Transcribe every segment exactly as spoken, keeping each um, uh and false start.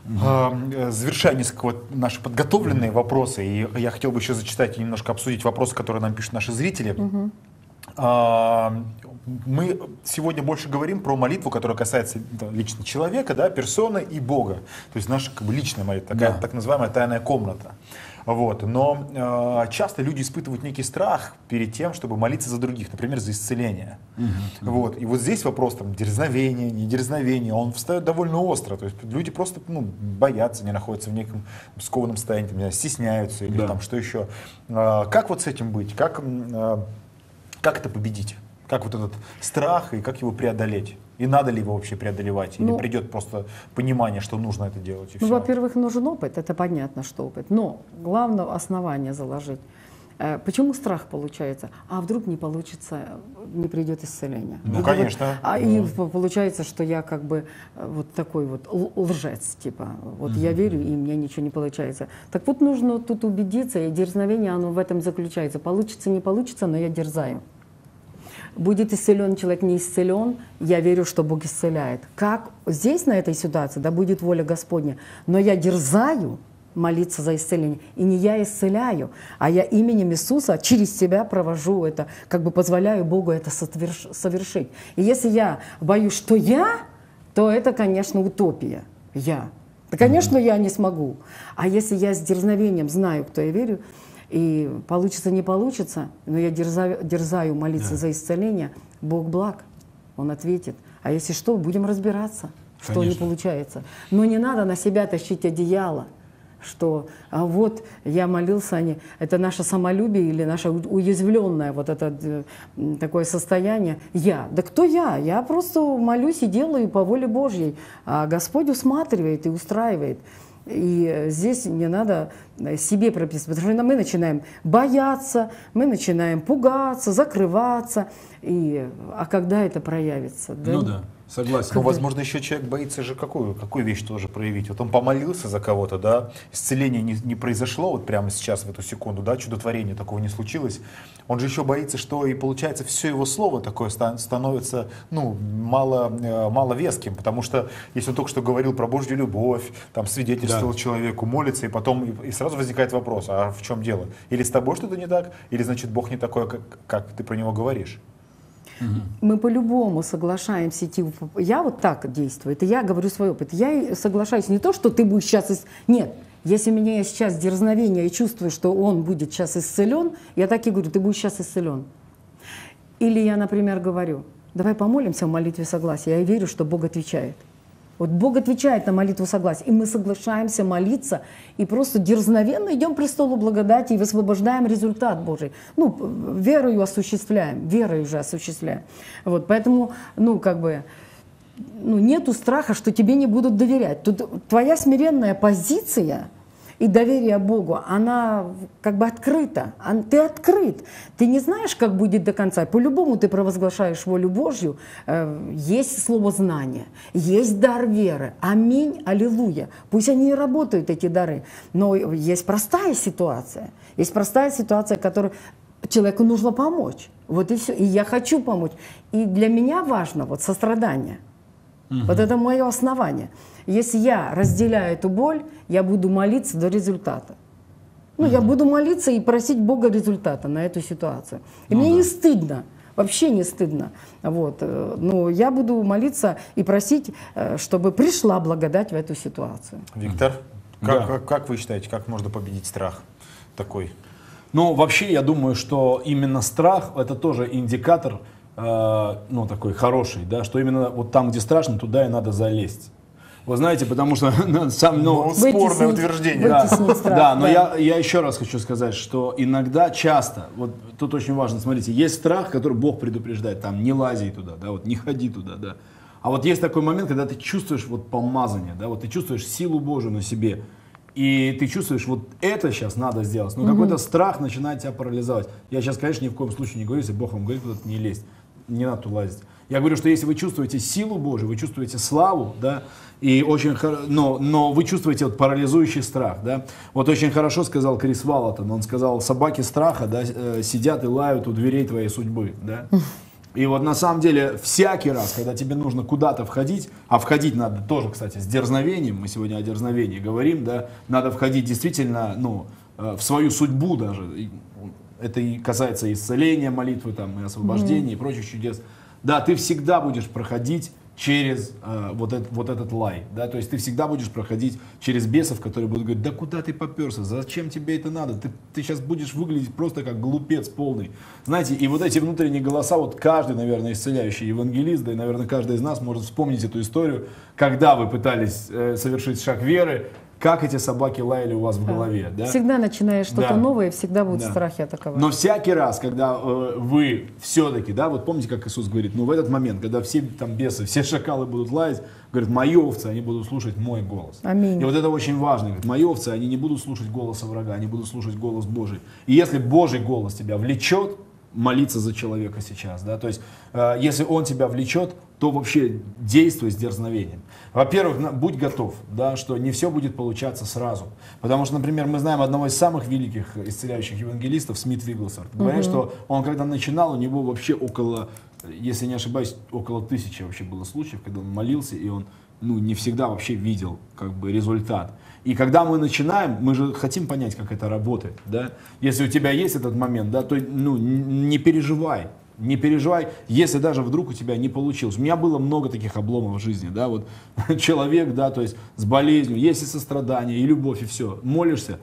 Угу. Завершая несколько вот наши подготовленные угу. вопросы, и я хотел бы еще зачитать и немножко обсудить вопросы, которые нам пишут наши зрители. Угу. Мы сегодня больше говорим про молитву, которая касается да, лично человека, да, персоны и Бога. То есть наша как бы, личная молитва, такая, да. так называемая тайная комната. Вот. Но э, часто люди испытывают некий страх перед тем, чтобы молиться за других, например, за исцеление. Uh-huh. Вот. И вот здесь вопрос там, дерзновения, не дерзновения, он встает довольно остро. То есть люди просто ну, боятся, не находятся в неком скованном состоянии, там, стесняются или да. там, что еще. Э, как вот с этим быть? Как, э, как это победить? Как вот этот страх и как его преодолеть? И надо ли его вообще преодолевать? Или ну, придет просто понимание, что нужно это делать? И ну, все? Во-первых, нужен опыт, это понятно, что опыт. Но главное основание заложить. Почему страх получается? А вдруг не получится, не придет исцеление? Ну, и конечно. Вот, а и получается, что я как бы вот такой вот лжец, типа. Вот mm-hmm. я верю, и мне ничего не получается. Так вот нужно тут убедиться, и дерзновение, оно в этом заключается. Получится, не получится, но я дерзаю. Будет исцелен человек, не исцелен, я верю, что Бог исцеляет. Как здесь, на этой ситуации, да будет воля Господня. Но я дерзаю молиться за исцеление. И не я исцеляю, а я именем Иисуса через себя провожу это, как бы позволяю Богу это совершить. И если я боюсь, что я, то это, конечно, утопия. Я. Да, конечно, я не смогу. А если я с дерзновением знаю, кто я верю, и получится, не получится, но я дерзаю, дерзаю молиться да. за исцеление, Бог благ, Он ответит. А если что, будем разбираться, что Конечно. не получается. Но не надо на себя тащить одеяло, что а вот я молился, они, это наше самолюбие или наше уязвленное вот это такое состояние. Я. Да кто я? Я просто молюсь и делаю по воле Божьей. А Господь усматривает и устраивает. И здесь не надо себе прописывать, потому что мы начинаем бояться, мы начинаем пугаться, закрываться. И, а когда это проявится? Да? Ну да, согласен. Ну, возможно, еще человек боится же какую, какую вещь тоже проявить. Вот он помолился за кого-то, да, исцеление не, не произошло вот прямо сейчас, в эту секунду, да, чудотворения такого не случилось. Он же еще боится, что и получается все его слово такое становится ну, мало, мало веским, потому что если он только что говорил про Божью любовь, там свидетельствовал да. человеку, молится, и потом и, и сразу возникает вопрос, а в чем дело? Или с тобой что-то не так, или значит Бог не такой, как, как ты про него говоришь? Мы по-любому соглашаемся идти. Я вот так действую, это я говорю свой опыт. Я соглашаюсь не то, что ты будешь сейчас... Нет, если у меня есть сейчас дерзновение и чувствую, что он будет сейчас исцелен, я так и говорю, ты будешь сейчас исцелен. Или я, например, говорю, давай помолимся в молитве согласия. Я верю, что Бог отвечает. Вот Бог отвечает на молитву согласия, и мы соглашаемся молиться, и просто дерзновенно идем к престолу благодати и высвобождаем результат Божий. Ну, верою осуществляем, верой уже осуществляем. Вот, поэтому, ну, как бы, ну, нету страха, что тебе не будут доверять. Тут твоя смиренная позиция и доверие Богу, она как бы открыта. Ты открыт. Ты не знаешь, как будет до конца. По-любому ты провозглашаешь волю Божью. Есть слово знания, есть дар веры. Аминь, аллилуйя. Пусть они и работают, эти дары. Но есть простая ситуация. Есть простая ситуация, которой человеку нужно помочь. Вот и все. И я хочу помочь. И для меня важно вот сострадание. Угу. Вот это мое основание. Если я разделяю эту боль, я буду молиться до результата. Ну, угу. я буду молиться и просить Бога результата на эту ситуацию. И ну, мне да. не стыдно, вообще не стыдно. Вот. Но я буду молиться и просить, чтобы пришла благодать в эту ситуацию. Виктор, как, да. как, как вы считаете, как можно победить страх такой? Ну, вообще, я думаю, что именно страх – это тоже индикатор, э, ну, такой хороший, да, что именно вот там, где страшно, туда и надо залезть. Вы знаете, потому что сам, ну, ну спорное утверждение. Да, страх, да, но да. Я, я еще раз хочу сказать, что иногда, часто, вот тут очень важно, смотрите, есть страх, который Бог предупреждает, там, не лази туда, да, вот не ходи туда, да. А вот есть такой момент, когда ты чувствуешь вот помазание, да, вот ты чувствуешь силу Божию на себе, и ты чувствуешь, вот это сейчас надо сделать, но угу. какой-то страх начинает тебя парализовать. Я сейчас, конечно, ни в коем случае не говорю, если Бог вам говорит, куда-то не лезть, не надо туда лазить. Я говорю, что если вы чувствуете силу Божию, вы чувствуете славу, да, и очень, но, но вы чувствуете вот парализующий страх, да. Вот очень хорошо сказал Крис Валлотон, он сказал, собаки страха, да, сидят и лают у дверей твоей судьбы, да. И вот на самом деле всякий раз, когда тебе нужно куда-то входить, а входить надо тоже, кстати, с дерзновением, мы сегодня о дерзновении говорим, да, надо входить действительно, ну, в свою судьбу даже. Это и касается исцеления, молитвы, там, и освобождения, mm-hmm. и прочих чудес. Да, ты всегда будешь проходить через э, вот, этот, вот этот лай, да, то есть ты всегда будешь проходить через бесов, которые будут говорить, да куда ты поперся, зачем тебе это надо, ты, ты сейчас будешь выглядеть просто как глупец полный. Знаете, и вот эти внутренние голоса, вот каждый, наверное, исцеляющий евангелист, да и, наверное, каждый из нас может вспомнить эту историю, когда вы пытались э, совершить шаг веры, как эти собаки лаяли у вас в голове. Да? Всегда начинаешь что-то да. новое, всегда будут да. страхи атаковать. Но всякий раз, когда э, вы все-таки, да, вот помните, как Иисус говорит, ну в этот момент, когда все там бесы, все шакалы будут лаять, говорит, мои овцы, они будут слушать мой голос. Аминь. И вот это очень важно. Говорит, мои овцы, они не будут слушать голоса врага, они будут слушать голос Божий. И если Божий голос тебя влечет, молиться за человека сейчас, да, то есть, э, если он тебя влечет, то вообще действуй с дерзновением. Во-первых, на, будь готов, да, что не все будет получаться сразу, потому что, например, мы знаем одного из самых великих исцеляющих евангелистов, Смит Вигглсворт, говорят, угу. что он, когда начинал, у него вообще около, если не ошибаюсь, около тысячи вообще было случаев, когда он молился, и он, ну, не всегда вообще видел, как бы, результат. И когда мы начинаем, мы же хотим понять, как это работает, да? Если у тебя есть этот момент, да, то, ну, не переживай, не переживай, если даже вдруг у тебя не получилось. У меня было много таких обломов в жизни, да, вот человек, да, то есть с болезнью, есть и сострадание, и любовь, и все, молишься,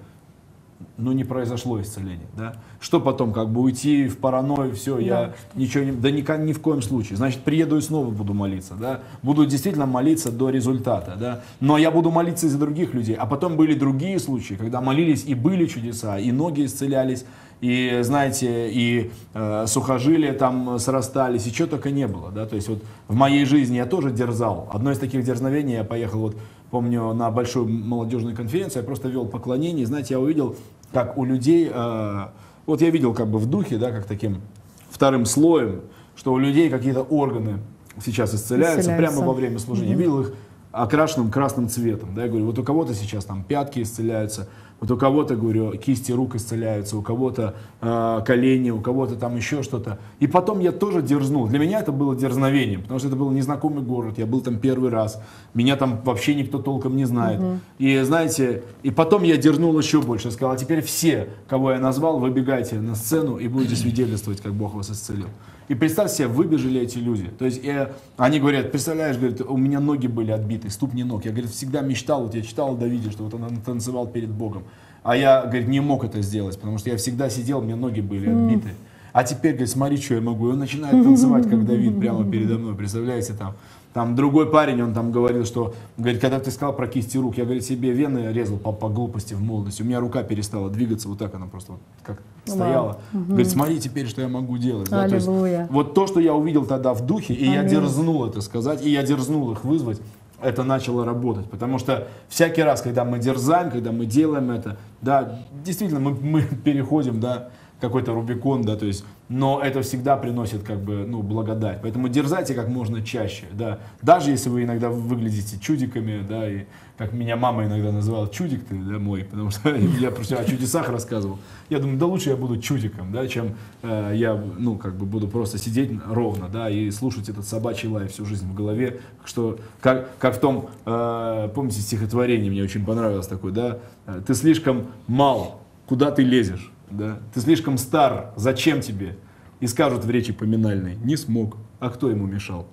но не произошло исцеление, да. Что потом, как бы уйти в паранойю, все, да. я ничего не, да ни, ни в коем случае. Значит, приеду и снова буду молиться, да. Буду действительно молиться до результата, да. Но я буду молиться и за других людей. А потом были другие случаи, когда молились и были чудеса, и ноги исцелялись, и, знаете, и э, сухожилия там срастались, и чего только не было, да. То есть вот в моей жизни я тоже дерзал. Одно из таких дерзновений, я поехал вот, помню, на большую молодежную конференцию, я просто вел поклонение, и, знаете, я увидел, как у людей, э, вот я видел как бы в духе, да, как таким вторым слоем, что у людей какие-то органы сейчас исцеляются, исцеляются. прямо во время служения. Mm-hmm. Видел их окрашенным красным цветом, да, я говорю, вот у кого-то сейчас там пятки исцеляются, вот у кого-то, говорю, кисти рук исцеляются, у кого-то э, колени, у кого-то там еще что-то. И потом я тоже дерзнул. Для меня это было дерзновением, потому что это был незнакомый город, я был там первый раз, меня там вообще никто толком не знает. Угу. И знаете, и потом я дерзнул еще больше, сказал, а теперь все, кого я назвал, выбегайте на сцену и будете свидетельствовать, как Бог вас исцелил. И представьте себе, выбежали эти люди. То есть э, они говорят, представляешь, говорят, у меня ноги были отбиты, ступни ног. Я, говорит, всегда мечтал, вот я читал о Давиде, что вот он танцевал перед Богом. А я, говорит, не мог это сделать, потому что я всегда сидел, у меня ноги были отбиты. А теперь, говорит, смотри, что я могу. И он начинает танцевать, как Давид, прямо передо мной. Представляете, там, там другой парень, он там говорил, что, говорит, когда ты сказал про кисти рук, я, говорит, себе вены резал по, по глупости в молодости. У меня рука перестала двигаться, вот так она просто вот как стояла. Угу. Говорит, смотри теперь, что я могу делать. Да? То есть, вот то, что я увидел тогда в духе, и Аминь. Я дерзнул это сказать, и я дерзнул их вызвать, это начало работать. Потому что всякий раз, когда мы дерзаем, когда мы делаем это, да, действительно, мы, мы переходим, да, какой-то Рубикон, да, то есть, но это всегда приносит, как бы, ну, благодать. Поэтому дерзайте как можно чаще, да. Даже если вы иногда выглядите чудиками, да, и как меня мама иногда называла, чудик ты, да, мой, потому что я просто о чудесах рассказывал. Я думаю, да лучше я буду чудиком, да, чем э, я, ну, как бы буду просто сидеть ровно, да, и слушать этот собачий лай всю жизнь в голове, что, как, как в том, э, помните, стихотворение, мне очень понравилось такое, да, ты слишком мал, куда ты лезешь? Да? Ты слишком стар, зачем тебе? И скажут в речи поминальной, не смог, а кто ему мешал?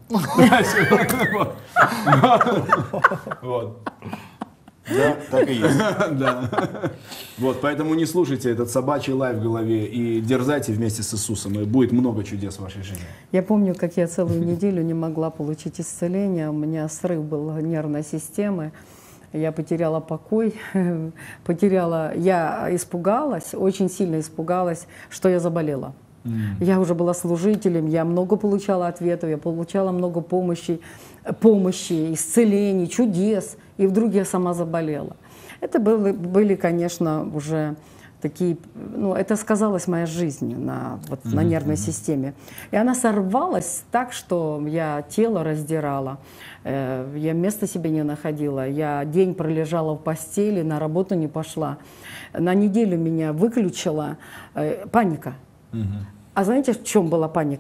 Да, так и есть. Вот, поэтому не слушайте этот собачий лай в голове и дерзайте вместе с Иисусом, и будет много чудес в вашей жизни. Я помню, как я целую неделю не могла получить исцеление, у меня срыв был нервной системы. Я потеряла покой, потеряла, я испугалась, очень сильно испугалась, что я заболела. Mm. Я уже была служителем, я много получала ответов, я получала много помощи, помощи, исцелений, чудес, и вдруг я сама заболела. Это были, были конечно, уже такие, ну, это сказалось моей жизни на, вот, mm-hmm. на нервной системе. И она сорвалась так, что я тело раздирала, э, я места себе не находила, я день пролежала в постели, на работу не пошла. На неделю меня выключила э, паника. Mm-hmm. А знаете, в чем была паника?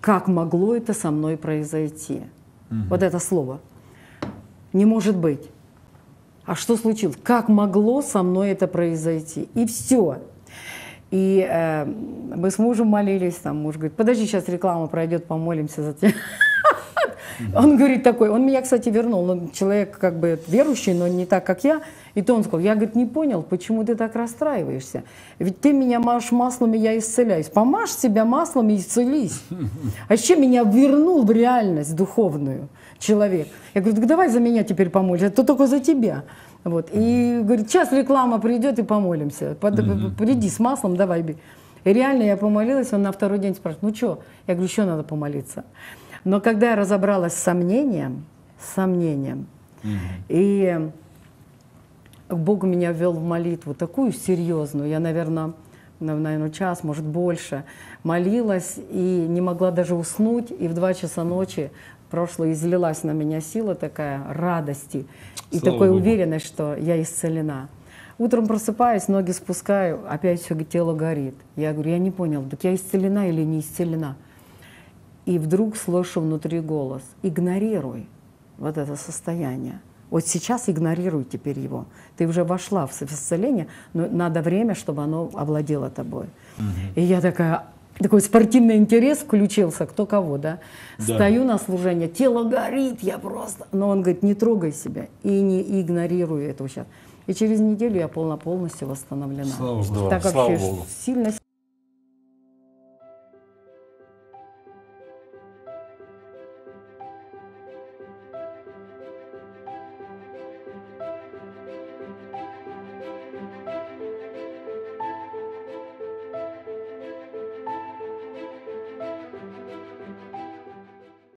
как могло это со мной произойти. Угу. Вот это слово. Не может быть. А что случилось? Как могло со мной это произойти? И все. И э, мы с мужем молились, там муж говорит, подожди, сейчас реклама пройдет, помолимся за тебя. Он говорит такой, он меня, кстати, вернул, он человек как бы верующий, но не так, как я. И то он сказал, я, говорит, не понял, почему ты так расстраиваешься? Ведь ты меня мажешь маслом, и я исцеляюсь. Помажь себя маслом и исцелись. А еще меня вернул в реальность духовную человек. Я говорю, так давай за меня теперь помолимся, то только за тебя. Вот. И говорит, сейчас реклама придет и помолимся. Под, приди с маслом, давай. И реально я помолилась, он на второй день спрашивает, ну что? Я говорю, еще надо помолиться. Но когда я разобралась с сомнением, с сомнением, mm-hmm. и Бог меня ввел в молитву такую серьезную, я, наверное, наверное, час, может, больше, молилась и не могла даже уснуть, и в два часа ночи прошлое излилась на меня сила такая радости и Слава такой Богу. уверенность, что я исцелена. Утром просыпаюсь, ноги спускаю, опять все тело горит. Я говорю, я не понял, так я исцелена или не исцелена? И вдруг слышу внутри голос, игнорируй вот это состояние. Вот сейчас игнорируй теперь его. Ты уже вошла в исцеление, но надо время, чтобы оно овладело тобой. Угу. И я такая, такой спортивный интерес включился, кто кого, да? Да. Стою на служение, тело горит, я просто... Но он говорит, не трогай себя и не игнорируй этого сейчас. И через неделю я полно полностью восстановлена. Слава Богу. Так Слава вообще Богу. сильно...